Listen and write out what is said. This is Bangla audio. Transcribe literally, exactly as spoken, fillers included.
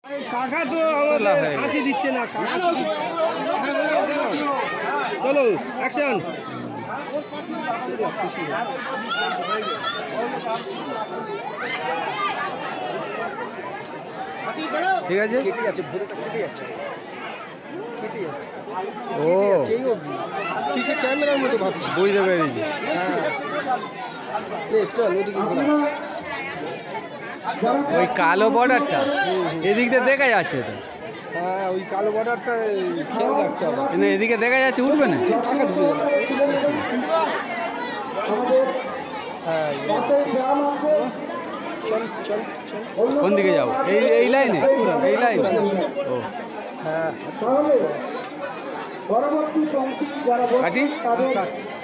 কাকা তো আমাদের হাসি দিচ্ছে না। চলো অ্যাকশন। ঠিক আছে, কেটে যাচ্ছে, ভোরটা কেটে যাচ্ছে, কেটে যাচ্ছে। ও কিসে ক্যামেরার মতো ভাবছি, বুঝতে পেরেছি। হ্যাঁ চল ওদিকে ঘোরা। ওই কালো বর্ডারটা এদিক দিয়ে দেখা যাচ্ছে তো, হ্যাঁ ওই কালো বর্ডারটা খেয়াল রাখতে হবে। কিন্তু এদিকে দেখা যাচ্ছে, উঠবে না। কাকা ঢুকে গেল। হ্যাঁ চল চল চল। কোন দিকে যাও? এই এই লাইনে, এই লাইন। ও হ্যাঁ কাটি। কাট।